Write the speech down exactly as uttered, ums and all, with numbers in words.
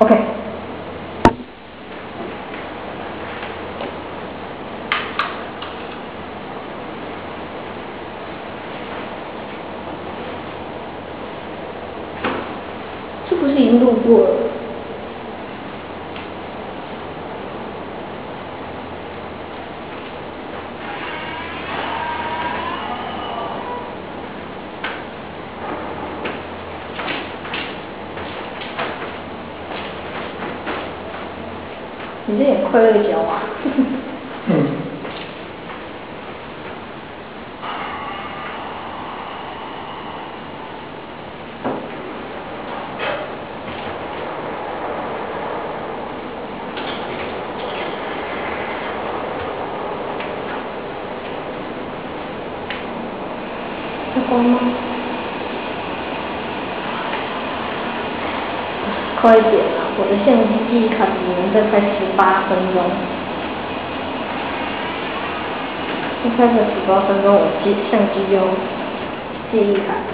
OK。这不是已经录过了？你这点快乐脚啊！嗯。要关吗？快一点啊！我的相机记忆卡只能再开十八分钟。再开个十八分钟，我机相机就记忆卡